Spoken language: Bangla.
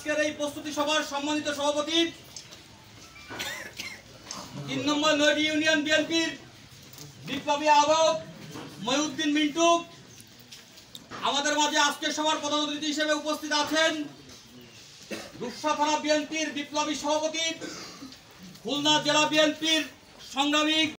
আজকের এই প্রস্তুতি সভার সম্মানিত সভাপতি 3 নম্বর নয়ডি ইউনিয়ন বিএনপির বিপ্লবী আহ্বায়ক মহিউদ্দিন মিন্টু। আমাদের মাঝে আজকের সভার প্রধান অতিথি হিসেবে উপস্থিত আছেন রূপসা থানা বিএনপির বিপ্লবী সভাপতি, খুলনা জেলা বিএনপির সংগ্রামী